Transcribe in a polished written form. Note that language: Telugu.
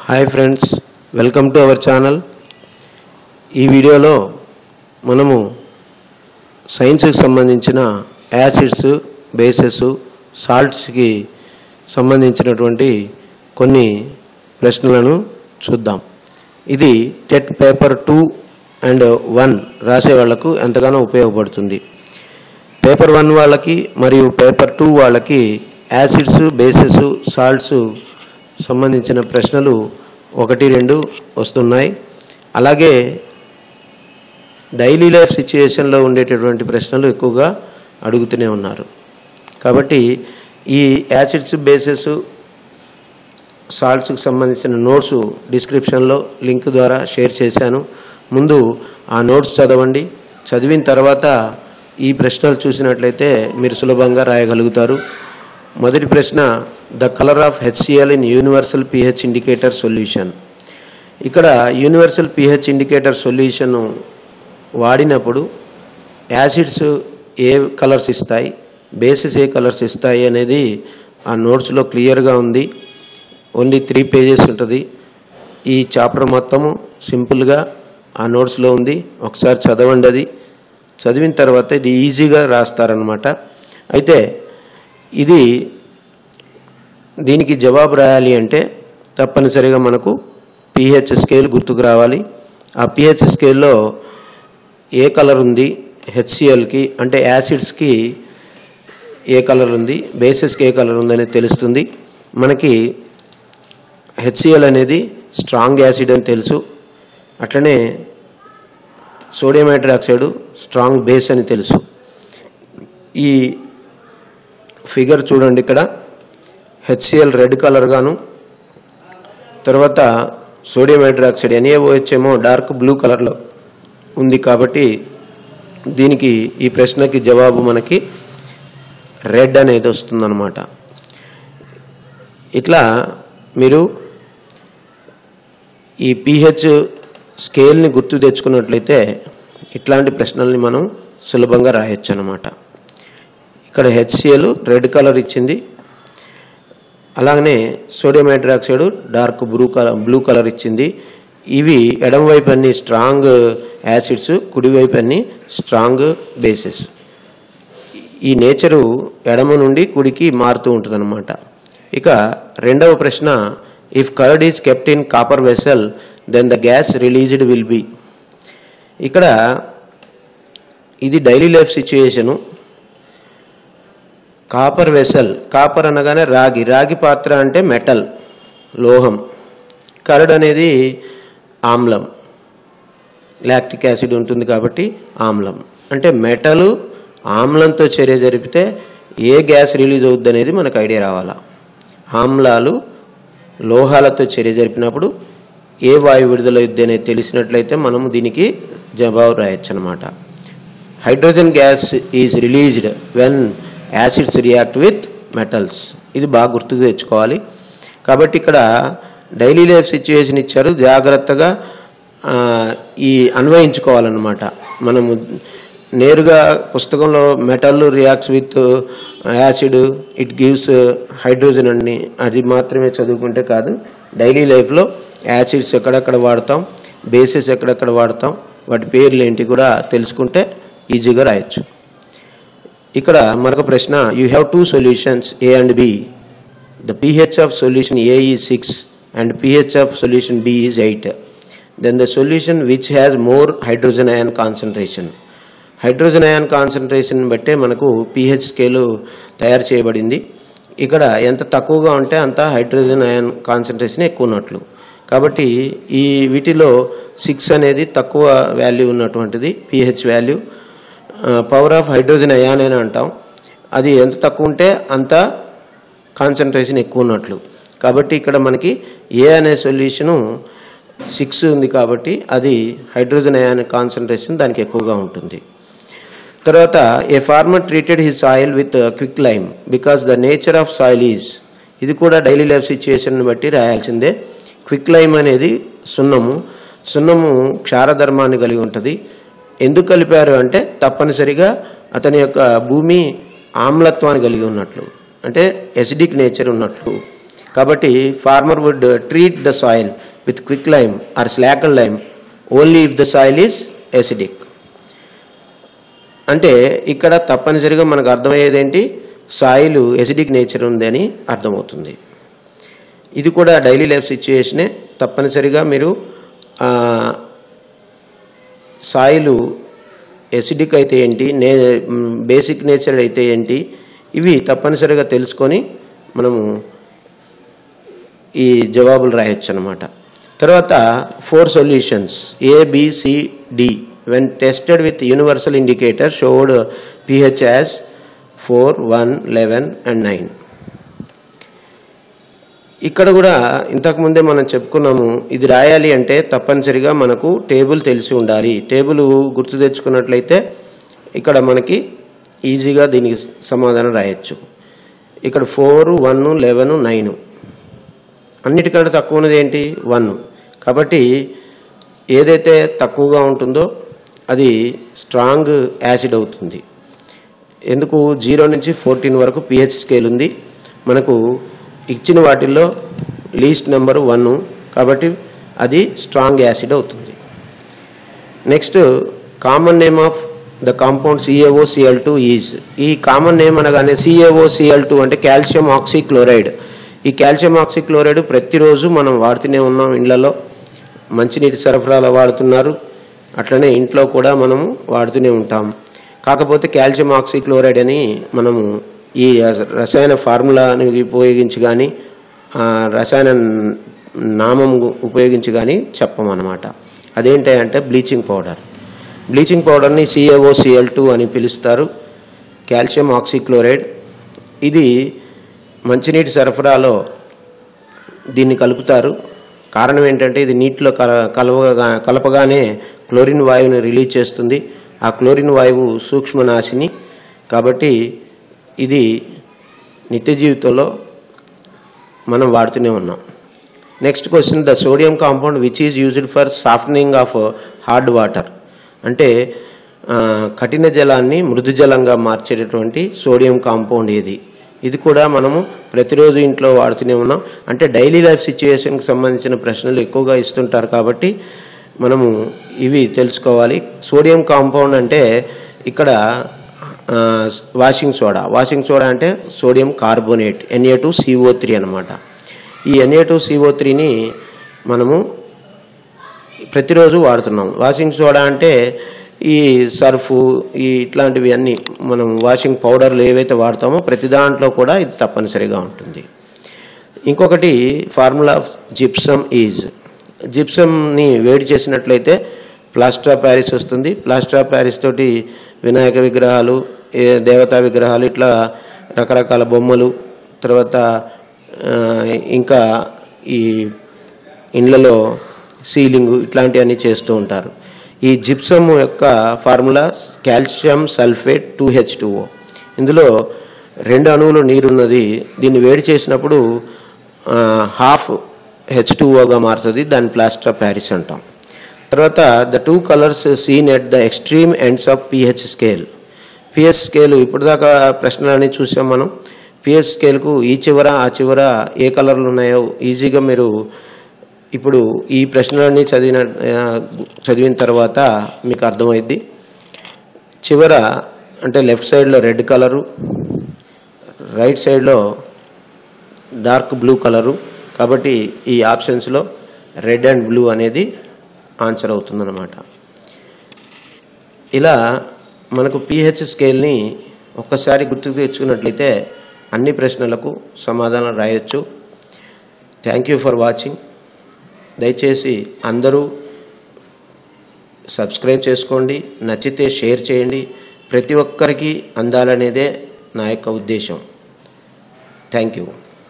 Hi friends, welcome to our channel. ఈ వీడియోలో మనము సైన్స్కి సంబంధించిన యాసిడ్స్, బేసెస్, సాల్ట్స్కి సంబంధించినటువంటి కొన్ని ప్రశ్నలను చూద్దాం. ఇది టెట్ పేపర్ 2 అండ్ 1 రాసే వాళ్లకు ఎంతగానో ఉపయోగపడుతుంది. పేపర్ 1 వాళ్ళకి మరియు పేపర్ 2 వాళ్ళకి యాసిడ్స్, బేసెస్, సాల్ట్స్ సంబంధించిన ప్రశ్నలు 1-2 వస్తున్నాయి. అలాగే డైలీ లైఫ్ సిచ్యుయేషన్లో ఉండేటటువంటి ప్రశ్నలు ఎక్కువగా అడుగుతూనే ఉన్నారు. కాబట్టి ఈ యాసిడ్స్, బేసెస్, సాల్ట్స్కి సంబంధించిన నోట్స్ డిస్క్రిప్షన్లో లింక్ ద్వారా షేర్ చేశాను. ముందు ఆ నోట్స్ చదవండి. చదివిన తర్వాత ఈ ప్రశ్నలు చూసినట్లయితే మీరు సులభంగా రాయగలుగుతారు. మొదటి ప్రశ్న, the colour of HCl in universal pH indicator solution. ఇక్కడ యూనివర్సల్ pH ఇండికేటర్ సొల్యూషన్ వాడినప్పుడు యాసిడ్స్ ఏ కలర్స్ ఇస్తాయి, బేసెస్ ఏ కలర్స్ ఇస్తాయి అనేది ఆ నోట్స్లో క్లియర్గా ఉంది. ఓన్లీ 3 పేజెస్ ఉంటుంది. ఈ చాప్టర్ మొత్తము సింపుల్గా ఆ నోట్స్లో ఉంది. ఒకసారి చదవండి. అది చదివిన తర్వాత ఇది ఈజీగా రాస్తారనమాట. అయితే దీనికి జవాబు రాయాలి అంటే తప్పనిసరిగా మనకు pH స్కేల్ గుర్తుకు రావాలి. ఆ pH స్కేల్లో ఏ కలర్ ఉంది, HClకి అంటే యాసిడ్స్కి ఏ కలర్ ఉంది, బేసెస్కి ఏ కలర్ ఉందనేది తెలుస్తుంది. మనకి HCl అనేది స్ట్రాంగ్ యాసిడ్ అని తెలుసు. అట్లనే సోడియం హైడ్రాక్సైడ్ స్ట్రాంగ్ బేస్ అని తెలుసు. ఈ ఫిగర్ చూడండి. ఇక్కడ HCl రెడ్ కలర్ గాను, తర్వాత సోడియం హైడ్రాక్సైడ్ NaOH ఏమో డార్క్ బ్లూ కలర్లో ఉంది. కాబట్టి దీనికి ఈ ప్రశ్నకి జవాబు మనకి రెడ్ అనేది వస్తుందన్నమాట. ఇట్లా మీరు ఈ pH స్కేల్ని గుర్తు తెచ్చుకున్నట్లయితే ఇట్లాంటి ప్రశ్నల్ని మనం సులభంగా రాయొచ్చు అన్నమాట. ఇక్కడ HCl రెడ్ కలర్ ఇచ్చింది. అలాగనే sodium hydroxide dark blue colour ఇచ్చింది. ఇవి ఎడమవైపు అన్ని స్ట్రాంగ్ యాసిడ్స్, కుడివైపు అన్ని స్ట్రాంగ్ బేసెస్. ఈ నేచరు ఎడమ నుండి కుడికి మారుతూ ఉంటుంది అన్నమాట. ఇక రెండవ ప్రశ్న, if curd is kept in copper vessel then the gas released will be. ఇక్కడ ఇది daily life situation. Copper vessel, copper అనగానే రాగి పాత్ర అంటే మెటల్, లోహం. కర్డ్ అనేది ఆమ్లం, లాక్టిక్ యాసిడ్ ఉంటుంది కాబట్టి ఆమ్లం. అంటే మెటలు ఆమ్లంతో చర్య జరిపితే ఏ గ్యాస్ రిలీజ్ అవుద్ది అనేది మనకు ఐడియా రావాలా. ఆమ్లాలు లోహాలతో చర్య జరిపినప్పుడు ఏ వాయువు విడుదలవుద్ది అనేది తెలిసినట్లయితే మనము దీనికి జవాబు రాయొచ్చు అనమాట. Hydrogen gas is released when acids react with metals. ఇది బాగా గుర్తుకు తెచ్చుకోవాలి. కాబట్టి ఇక్కడ డైలీ లైఫ్ సిచ్యుయేషన్ ఇచ్చారు, జాగ్రత్తగా ఈ అన్వయించుకోవాలన్నమాట. మనము నేరుగా పుస్తకంలో metal reacts with acid, it gives hydrogen అని అది మాత్రమే చదువుకుంటే కాదు. డైలీ లైఫ్లో యాసిడ్స్ ఎక్కడెక్కడ వాడతాం, బేసెస్ ఎక్కడెక్కడ వాడతాం, వాటి పేర్లు ఏంటి కూడా తెలుసుకుంటే ఈజీగా రాయొచ్చు. ఇక్కడ మరొక ప్రశ్న, you have 2 solutions A and B. The pH of solution A is 6 and pH of solution B is 8. Then the solution which has more hydrogen ion concentration. Hydrogen ion concentration బట్టే మనకు pH స్కేలు తయారు చేయబడింది. ఇక్కడ ఎంత తక్కువగా ఉంటే అంత హైడ్రోజన్ అయాన్ కాన్సన్ట్రేషన్ ఎక్కువ ఉన్నట్లు. కాబట్టి ఈ వీటిలో 6 అనేది తక్కువ వాల్యూ ఉన్నటువంటిది pH value. Power of hydrogen ion అని అంటాం. అది ఎంత తక్కువ ఉంటే అంత కాన్సన్ట్రేషన్ ఎక్కువ ఉన్నట్లు. కాబట్టి ఇక్కడ మనకి ఏ అనే సొల్యూషను 6 ఉంది కాబట్టి అది హైడ్రోజన్ అయాన్ కాన్సన్ట్రేషన్ దానికి ఎక్కువగా ఉంటుంది. తర్వాత, a farmer treated his soil with quick lime because the nature of soil is. ఇది కూడా డైలీ లైఫ్ సిచ్యుయేషన్ బట్టి రాయాల్సిందే. క్విక్ లైమ్ అనేది సున్నము క్షారధర్మాన్ని కలిగి ఉంటుంది. ఎందుకు కలిపారు అంటే తప్పనిసరిగా అతని యొక్క భూమి ఆమ్లత్వాన్ని కలిగి ఉన్నట్లు, అంటే ఎసిడిక్ నేచర్ ఉన్నట్లు. కాబట్టి farmer would treat the soil with quicklime or slackened lime only if the soil is acidic. అంటే ఇక్కడ తప్పనిసరిగా మనకు అర్థమయ్యేది ఏంటి, సాయిల్ ఎసిడిక్ నేచర్ ఉంది అని అర్థమవుతుంది. ఇది కూడా డైలీ లైఫ్ సిచ్యుయేషనే. తప్పనిసరిగా మీరు సాయిల్ ఎసిడిక్ అయితే ఏంటి, బేసిక్ నేచర్ అయితే ఏంటి, ఇవి తప్పనిసరిగా తెలుసుకొని మనము ఈ జవాబులు రాయొచ్చు అన్నమాట. తర్వాత 4 solutions ABCD when tested with universal indicator showed pH as 4, 1, 11 and 9. ఇక్కడ కూడా ఇంతకుముందే మనం చెప్పుకున్నాము, ఇది రాయాలి అంటే తప్పనిసరిగా మనకు టేబుల్ తెలిసి ఉండాలి. టేబుల్ గుర్తు తెచ్చుకున్నట్లయితే ఇక్కడ మనకి ఈజీగా దీనికి సమాధానం రాయొచ్చు. ఇక్కడ 4, 1, 11, 9 అన్నిటికంటే తక్కువ ఉన్నది ఏంటి 1. కాబట్టి ఏదైతే తక్కువగా ఉంటుందో అది స్ట్రాంగ్ యాసిడ్ అవుతుంది. ఎందుకు 0 నుంచి 14 వరకు pH స్కేల్ ఉంది. మనకు ఇచ్చిన వాటిల్లో లీస్ట్ నెంబర్ 1, కాబట్టి అది స్ట్రాంగ్ యాసిడ్ అవుతుంది. Next common name of the compound CaOCl2 is. ఈ కామన్ నేమ్ అనగానే CaOCl2 అంటే కాల్షియం ఆక్సీక్లోరైడ్. ఈ కాల్షియం ఆక్సీక్లోరైడ్ ప్రతిరోజు మనం వాడుతూనే ఉన్నాం. ఇళ్లలో మంచినీటి సరఫరాలో వాడుతున్నారు, అట్లనే ఇంట్లో కూడా మనము వాడుతూనే ఉంటాం. కాకపోతే కాల్షియం ఆక్సీక్లోరైడ్ అని మనము ఈ రసాయన ఫార్ములాని ఉపయోగించి కానీ రసాయన నామం ఉపయోగించి కానీ చెప్పమన్నమాట. అదేంటంటే బ్లీచింగ్ పౌడర్. బ్లీచింగ్ పౌడర్ని CaOCl2 అని పిలుస్తారు, కాల్షియం ఆక్సీక్లోరైడ్. ఇది మంచినీటి సరఫరాలో దీన్ని కలుపుతారు. కారణం ఏంటంటే ఇది నీటిలో కలపగానే క్లోరిన్ వాయువుని రిలీజ్ చేస్తుంది. ఆ క్లోరిన్ వాయువు సూక్ష్మనాశిని, కాబట్టి ఇది నిత్య జీవితంలో మనం వాడుతూనే ఉన్నాం. Next question, the sodium compound which is used for softening of hard water. అంటే కఠిన జలాన్ని మృదు జలంగా మార్చేటటువంటి సోడియం కాంపౌండ్ ఏది? ఇది కూడా మనము ప్రతిరోజు ఇంట్లో వాడుతూనే ఉన్నాం. అంటే డైలీ లైఫ్ సిచ్యుయేషన్కి సంబంధించిన ప్రశ్నలు ఎక్కువగా ఇస్తుంటారు కాబట్టి మనము ఇవి తెలుసుకోవాలి. సోడియం కాంపౌండ్ అంటే ఇక్కడ వాషింగ్ సోడా. వాషింగ్ సోడా అంటే సోడియం కార్బోనేట్ Na2CO3 అనమాట. ఈ Na2CO3ని మనము ప్రతిరోజు వాడుతున్నాం. వాషింగ్ సోడా అంటే ఈ సర్ఫ్ ఇట్లాంటివి అన్నీ మనం వాషింగ్ పౌడర్లు ఏవైతే వాడతామో ప్రతి దాంట్లో కూడా ఇది తప్పనిసరిగా ఉంటుంది. ఇంకొకటి ఫార్ములా ఆఫ్ జిప్సమ్ ఈజ్. జిప్సమ్ని వేడి చేసినట్లయితే ప్లాస్టర్ ఆఫ్ ప్యారిస్ వస్తుంది. ప్లాస్టర్ ఆఫ్ ప్యారిస్ తోటి వినాయక విగ్రహాలు, దేవతా విగ్రహాలు, ఇట్లా రకరకాల బొమ్మలు, తర్వాత ఇంకా ఈ ఇండ్లలో సీలింగ్ ఇట్లాంటివన్నీ చేస్తూ ఉంటారు. ఈ జిప్సమ్ యొక్క ఫార్ములా కాల్షియం సల్ఫేట్ 2H2O. ఇందులో 2 అణువులు నీరున్నది. దీన్ని వేడి చేసినప్పుడు ½ H2Oగా మారుతుంది. దాన్ని ప్లాస్టర్ ఆఫ్ ప్యారిస్ అంటాం. తర్వాత the 2 colours seen at the extreme ends of pH scale. pH scale ఇప్పుడు దాకా ప్రశ్నలన్నీ చూసాం మనం. pH స్కేల్కు ఈ చివర ఆ చివర ఏ కలర్లు ఉన్నాయో ఈజీగా మీరు ఇప్పుడు ఈ ప్రశ్నలన్నీ చదివిన తర్వాత మీకు అర్థమైద్ది. చివర అంటే లెఫ్ట్ సైడ్లో రెడ్ కలరు, రైట్ సైడ్లో డార్క్ బ్లూ కలరు. కాబట్టి ఈ ఆప్షన్స్లో రెడ్ అండ్ బ్లూ అనేది ఆన్సర్ అవుతుందన్నమాట. ఇలా మనకు pH స్కేల్ని ఒక్కసారి గుర్తుకు తెచ్చుకున్నట్లయితే అన్ని ప్రశ్నలకు సమాధానం రాయొచ్చు. Thank you for watching. దయచేసి అందరూ సబ్స్క్రైబ్ చేసుకోండి, నచ్చితే షేర్ చేయండి. ప్రతి ఒక్కరికి అందాలనేదే నా యొక్క ఉద్దేశం. Thank you.